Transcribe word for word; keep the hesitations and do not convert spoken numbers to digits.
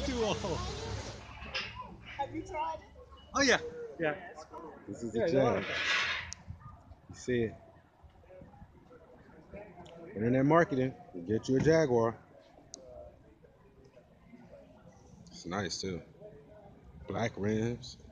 too old. Have you tried it? Oh yeah, yeah. Yeah, it's cool. This is Yeah, a it's a lot of Jag. fun. You see it. Internet marketing. You get you a Jaguar. It's nice too. Black rims.